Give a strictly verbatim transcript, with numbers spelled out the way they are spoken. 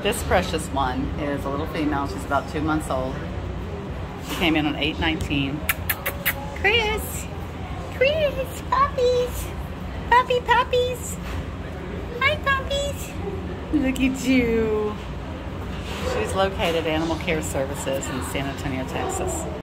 This precious one is a little female. She's about two months old. She came in on eight nineteen. Chris! Chris! Puppies! Puppy puppies! Hi, puppies! Look at you. She's located at Animal Care Services in San Antonio, Texas.